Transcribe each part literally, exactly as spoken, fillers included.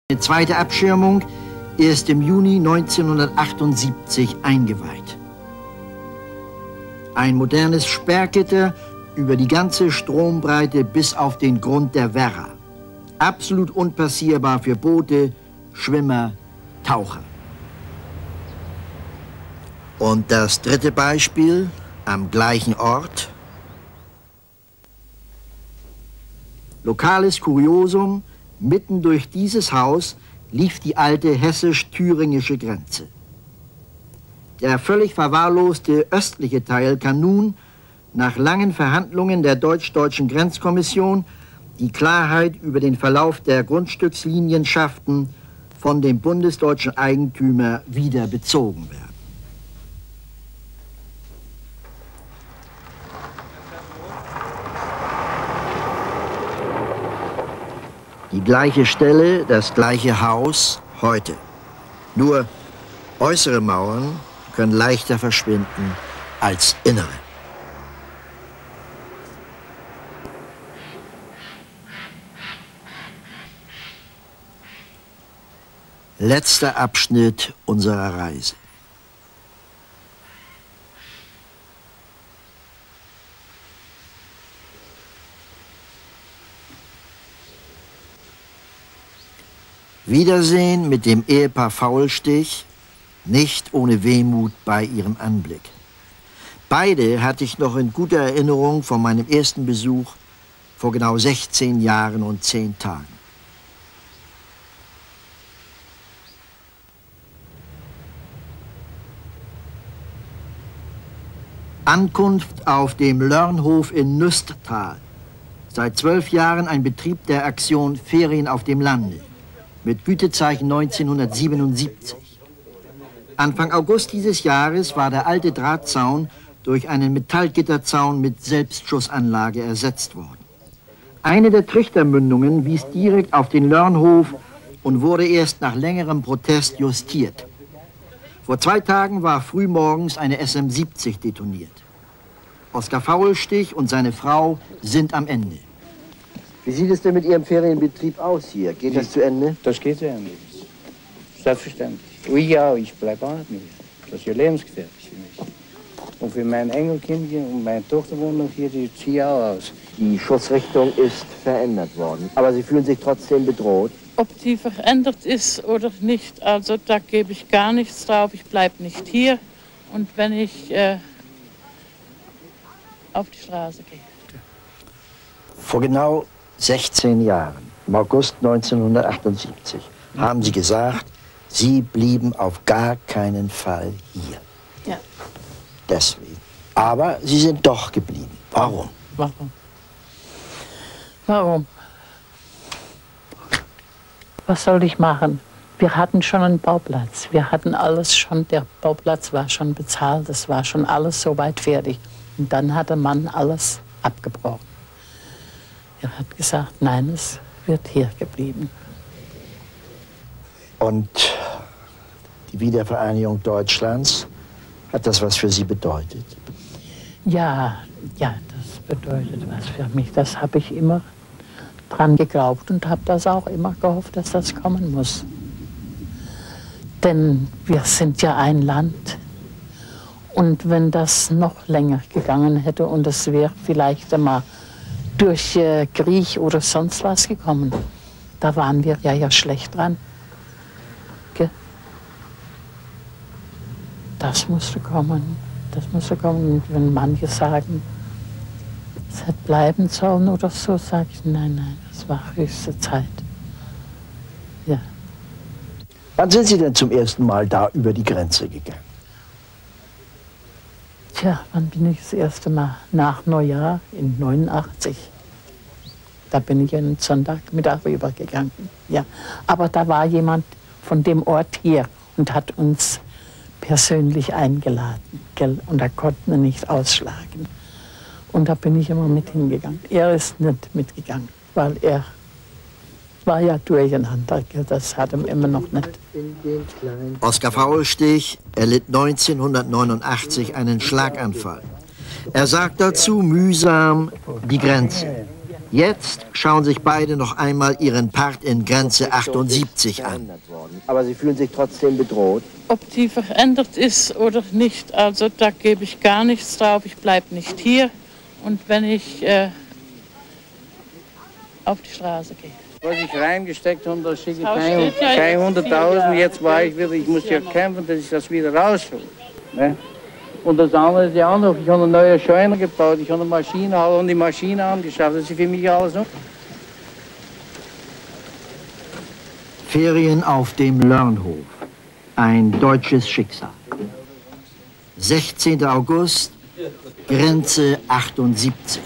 Die zweite Abschirmung ist im Juni neunzehnhundertachtundsiebzig eingeweiht. Ein modernes Sperrgitter über die ganze Strombreite bis auf den Grund der Werra. Absolut unpassierbar für Boote, Schwimmer, Taucher. Und das dritte Beispiel am gleichen Ort. Lokales Kuriosum: Mitten durch dieses Haus lief die alte hessisch-thüringische Grenze. Der völlig verwahrloste östliche Teil kann nun, nach langen Verhandlungen der deutsch-deutschen Grenzkommission, die Klarheit über den Verlauf der Grundstückslinienschaften von dem bundesdeutschen Eigentümer wieder bezogen werden. Die gleiche Stelle, das gleiche Haus, heute. Nur äußere Mauern können leichter verschwinden als innere. Letzter Abschnitt unserer Reise. Wiedersehen mit dem Ehepaar Faulstich, nicht ohne Wehmut bei ihrem Anblick. Beide hatte ich noch in guter Erinnerung von meinem ersten Besuch vor genau sechzehn Jahren und zehn Tagen. Ankunft auf dem Lörnhof in Nüsttal. Seit zwölf Jahren ein Betrieb der Aktion Ferien auf dem Lande. Mit Gütezeichen neunzehnhundertsiebenundsiebzig. Anfang August dieses Jahres war der alte Drahtzaun durch einen Metallgitterzaun mit Selbstschussanlage ersetzt worden. Eine der Trichtermündungen wies direkt auf den Lörnhof und wurde erst nach längerem Protest justiert. Vor zwei Tagen war frühmorgens eine S M siebzig detoniert. Oskar Faulstich und seine Frau sind am Ende. Wie sieht es denn mit Ihrem Ferienbetrieb aus hier? Geht das zu Ende? Das geht zu Ende. Selbstverständlich. Ui, ja, ich bleibe auch nicht mehr. Das ist ja lebensgefährlich für mich. Und für mein Enkelkind und meine Tochter wohnt noch hier, die ziehe auch aus. Die Schussrichtung ist verändert worden, aber Sie fühlen sich trotzdem bedroht? Ob die verändert ist oder nicht, also da gebe ich gar nichts drauf. Ich bleibe nicht hier. Und wenn ich äh, auf die Straße gehe. Vor genau sechzehn Jahren, im August neunzehnhundertachtundsiebzig, haben Sie gesagt, Sie blieben auf gar keinen Fall hier. Ja. Deswegen. Aber Sie sind doch geblieben. Warum? Warum? Warum? Was soll ich machen? Wir hatten schon einen Bauplatz. Wir hatten alles schon, der Bauplatz war schon bezahlt, es war schon alles soweit fertig. Und dann hat der Mann alles abgebrochen. Er hat gesagt, nein, es wird hier geblieben. Und die Wiedervereinigung Deutschlands, hat das was für Sie bedeutet? Ja, ja, das bedeutet was für mich. Das habe ich immer dran geglaubt und habe das auch immer gehofft, dass das kommen muss. Denn wir sind ja ein Land. Und wenn das noch länger gegangen hätte und es wäre vielleicht einmal durch äh, Krieg oder sonst was gekommen, da waren wir ja, ja schlecht dran. Ge? Das musste kommen, das musste kommen. Und wenn manche sagen, es hätte bleiben sollen oder so, sage ich, nein, nein, das war höchste Zeit. Ja. Wann sind Sie denn zum ersten Mal da über die Grenze gegangen? Tja, wann bin ich das erste Mal? Nach Neujahr in neunundachtzig. Da bin ich einen Sonntagmittag rübergegangen. Ja. Aber da war jemand von dem Ort hier und hat uns persönlich eingeladen. Gell? Und da konnten wir nicht ausschlagen. Und da bin ich immer mit hingegangen. Er ist nicht mitgegangen, weil er war ja durcheinander. Gell? Das hat ihm immer noch nicht. Oskar Faulstich erlitt neunzehnhundertneunundachtzig einen Schlaganfall. Er sagt dazu mühsam die Grenze. Jetzt schauen sich beide noch einmal ihren Part in Grenze achtundsiebzig an. Aber Sie fühlen sich trotzdem bedroht? Ob die verändert ist oder nicht, also da gebe ich gar nichts drauf. Ich bleibe nicht hier. Und wenn ich äh, auf die Straße gehe. Was ich reingesteckt habe, da schicke ich Das Haus kein, steht ja kein jetzt hunderttausend. vier Jetzt war ich wieder, ich muss ja kämpfen, dass ich das wieder raushole. Ne? Und das andere ist ja auch noch, ich habe eine neue Scheune gebaut, ich habe eine Maschine, habe die Maschine angeschafft, das ist für mich alles noch. Ferien auf dem Lörnhof. Ein deutsches Schicksal. sechzehnter August, Grenze achtundsiebzig.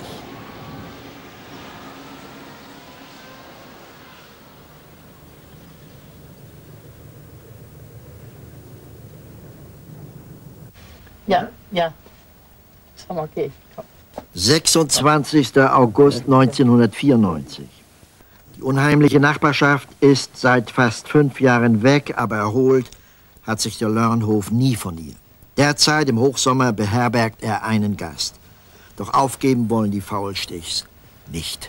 Ja, ja. Sag mal, okay. Komm. sechsundzwanzigster August neunzehnhundertvierundneunzig. Die unheimliche Nachbarschaft ist seit fast fünf Jahren weg, aber erholt hat sich der Lörnhof nie von ihr. Derzeit im Hochsommer beherbergt er einen Gast. Doch aufgeben wollen die Faulstichs nicht.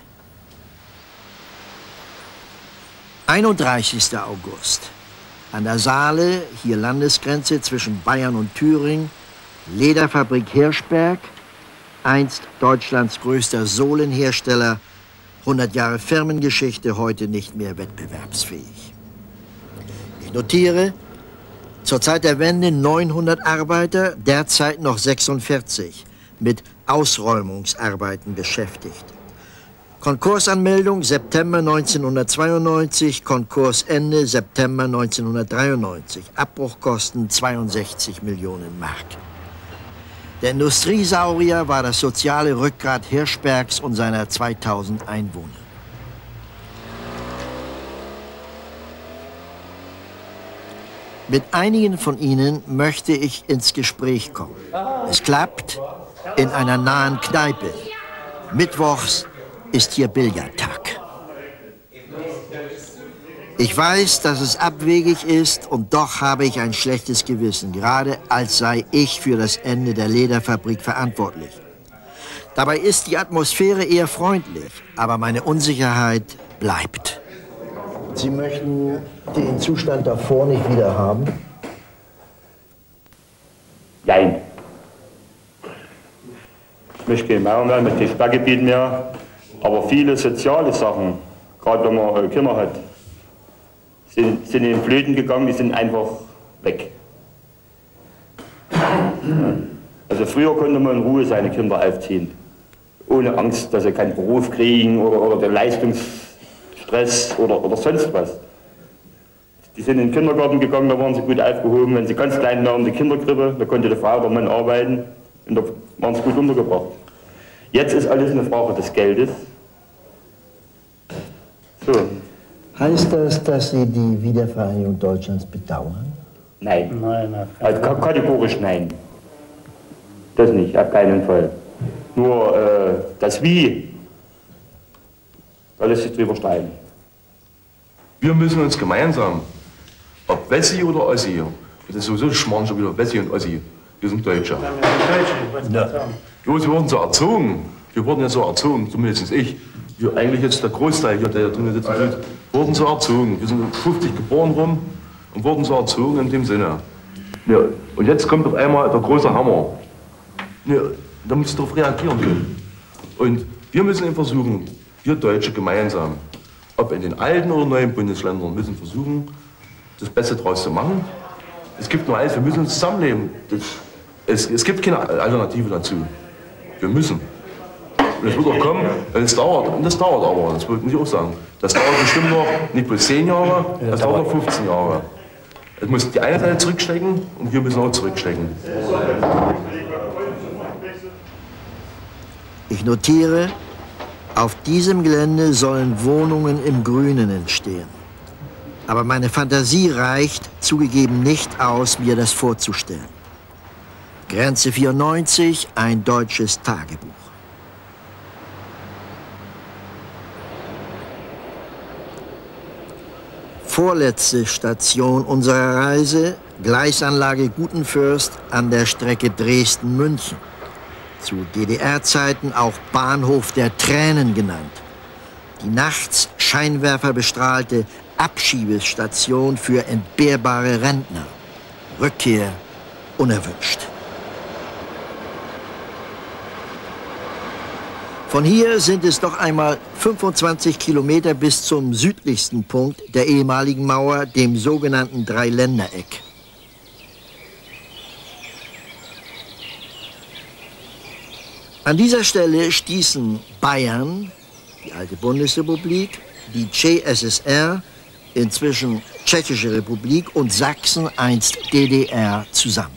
einunddreißigster August. An der Saale, hier Landesgrenze zwischen Bayern und Thüringen, Lederfabrik Hirschberg, einst Deutschlands größter Sohlenhersteller, hundert Jahre Firmengeschichte, heute nicht mehr wettbewerbsfähig. Ich notiere, zur Zeit der Wende neunhundert Arbeiter, derzeit noch sechsundvierzig, mit Ausräumungsarbeiten beschäftigt. Konkursanmeldung September neunzehnhundertzweiundneunzig, Konkursende September neunzehnhundertdreiundneunzig, Abbruchkosten zweiundsechzig Millionen Mark. Der Industriesaurier war das soziale Rückgrat Hirschbergs und seiner zweitausend Einwohner. Mit einigen von ihnen möchte ich ins Gespräch kommen. Es klappt in einer nahen Kneipe. Mittwochs ist hier Billardtag. Ich weiß, dass es abwegig ist und doch habe ich ein schlechtes Gewissen, gerade als sei ich für das Ende der Lederfabrik verantwortlich. Dabei ist die Atmosphäre eher freundlich, aber meine Unsicherheit bleibt. Sie möchten den Zustand davor nicht wieder haben? Nein. Ich möchte kein Mauer mehr, mit dem Sperrgebiet mehr, aber viele soziale Sachen, gerade wenn man Kinder hat, sind, sind in den Flöten gegangen, die sind einfach weg. Also früher konnte man in Ruhe seine Kinder aufziehen, ohne Angst, dass sie keinen Beruf kriegen oder, oder den Leistungsstress oder, oder sonst was. Die sind in den Kindergarten gegangen, da waren sie gut aufgehoben. Wenn sie ganz klein waren, in die Kinderkrippe, da konnte die Frau oder Mann arbeiten und da waren sie gut untergebracht. Jetzt ist alles eine Frage des Geldes. So. Heißt das, dass Sie die Wiedervereinigung Deutschlands bedauern? Nein. Nein, nein. Also kategorisch nein. Das nicht, auf keinen Fall. Nur äh, das Wie, da lässt sich drüber streiten. Wir müssen uns gemeinsam, ob Wessi oder Ossi, das ist sowieso Schmarrn schon wieder, Wessi und Ossi, wir sind Deutsche. Ja. Wir wurden so erzogen, wir wurden ja so erzogen, zumindest ich, wir eigentlich jetzt der Großteil hier, der drinnen sitzen tut, wurden so erzogen. Wir sind fünfzig geboren rum und wurden so erzogen in dem Sinne. Ja, und jetzt kommt auf einmal der große Hammer. Ja, da musst du darauf reagieren können. Und wir müssen eben versuchen, wir Deutsche gemeinsam, ob in den alten oder neuen Bundesländern, müssen versuchen, das Beste daraus zu machen. Es gibt nur eins, wir müssen uns zusammenleben. Das, es, es gibt keine Alternative dazu. Wir müssen. Und es wird auch kommen, und es dauert, und das dauert aber, das wollte ich auch sagen. Das dauert bestimmt noch nicht bloß zehn Jahre, das dauert noch fünfzehn Jahre. Es muss die eine Seite zurückstecken und wir müssen auch zurückstecken. Ich notiere, auf diesem Gelände sollen Wohnungen im Grünen entstehen. Aber meine Fantasie reicht zugegeben nicht aus, mir das vorzustellen. Grenze vierundneunzig, ein deutsches Tagebuch. Vorletzte Station unserer Reise, Gleisanlage Gutenfürst an der Strecke Dresden-München. Zu D D R-Zeiten auch Bahnhof der Tränen genannt. die nachts scheinwerferbestrahlte Abschiebestation für entbehrbare Rentner. Rückkehr unerwünscht. Von hier sind es noch einmal fünfundzwanzig Kilometer bis zum südlichsten Punkt der ehemaligen Mauer, dem sogenannten Dreiländereck. An dieser Stelle stießen Bayern, die alte Bundesrepublik, die C S S R, inzwischen Tschechische Republik, und Sachsen, einst D D R, zusammen.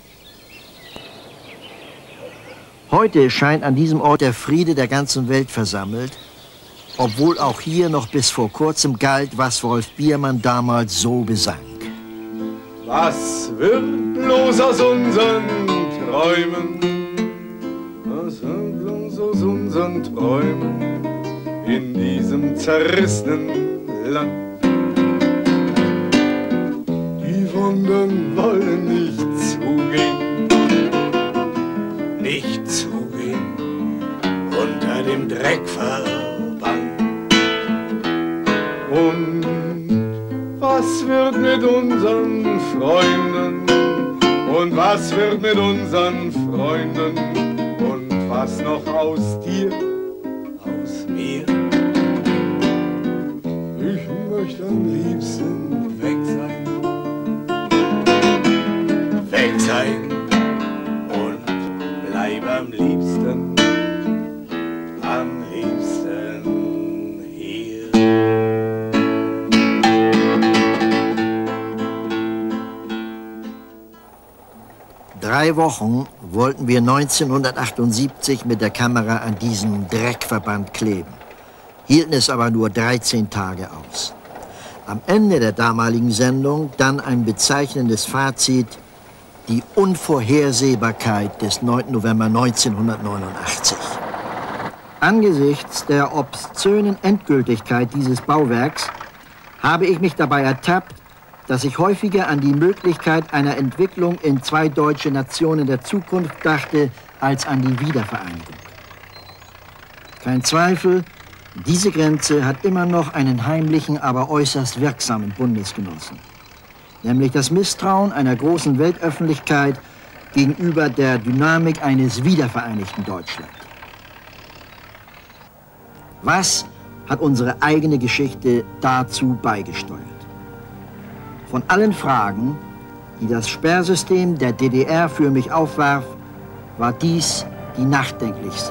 Heute scheint an diesem Ort der Friede der ganzen Welt versammelt, obwohl auch hier noch bis vor kurzem galt, was Wolf Biermann damals so besang. Was wird bloß aus unseren Träumen? Was wird bloß aus unseren Träumen in diesem zerrissenen Land? Die Wunden wollen nicht zugehen, nicht zugehen unter dem Dreckverband. Und was wird mit unseren Freunden? Und was wird mit unseren Freunden? Und was noch aus dir, aus mir? Ich möchte am liebsten weg sein, weg sein und bleib am liebsten, am liebsten hier. Drei Wochen wollten wir neunzehnhundertachtundsiebzig mit der Kamera an diesem Dreckverband kleben, hielten es aber nur dreizehn Tage aus. Am Ende der damaligen Sendung dann ein bezeichnendes Fazit: die Unvorhersehbarkeit des neunten November neunzehnhundertneunundachtzig. Angesichts der obszönen Endgültigkeit dieses Bauwerks habe ich mich dabei ertappt, dass ich häufiger an die Möglichkeit einer Entwicklung in zwei deutsche Nationen der Zukunft dachte, als an die Wiedervereinigung. Kein Zweifel, diese Grenze hat immer noch einen heimlichen, aber äußerst wirksamen Bundesgenossen, nämlich das Misstrauen einer großen Weltöffentlichkeit gegenüber der Dynamik eines wiedervereinigten Deutschland. Was hat unsere eigene Geschichte dazu beigesteuert? Von allen Fragen, die das Sperrsystem der D D R für mich aufwarf, war dies die nachdenklichste.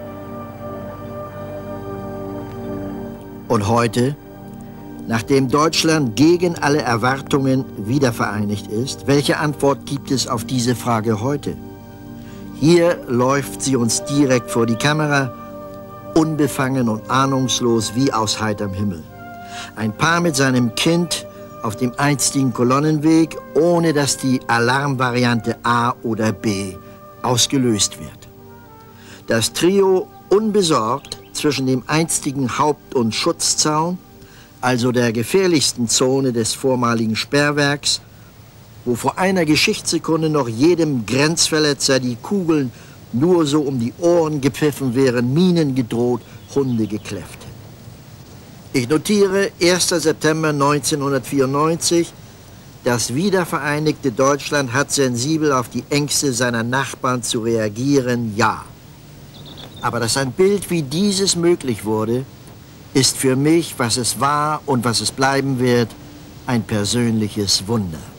Und heute, nachdem Deutschland gegen alle Erwartungen wiedervereinigt ist, welche Antwort gibt es auf diese Frage heute? Hier läuft sie uns direkt vor die Kamera, unbefangen und ahnungslos wie aus heiterem Himmel. Ein Paar mit seinem Kind auf dem einstigen Kolonnenweg, ohne dass die Alarmvariante A oder B ausgelöst wird. Das Trio unbesorgt zwischen dem einstigen Haupt- und Schutzzaun, also der gefährlichsten Zone des vormaligen Sperrwerks, wo vor einer Geschichtssekunde noch jedem Grenzverletzer die Kugeln nur so um die Ohren gepfiffen wären, Minen gedroht, Hunde gekläfft. Ich notiere erster September neunzehnhundertvierundneunzig, das wiedervereinigte Deutschland hat sensibel auf die Ängste seiner Nachbarn zu reagieren, ja. Aber dass ein Bild wie dieses möglich wurde, ist für mich, was es war und was es bleiben wird, ein persönliches Wunder.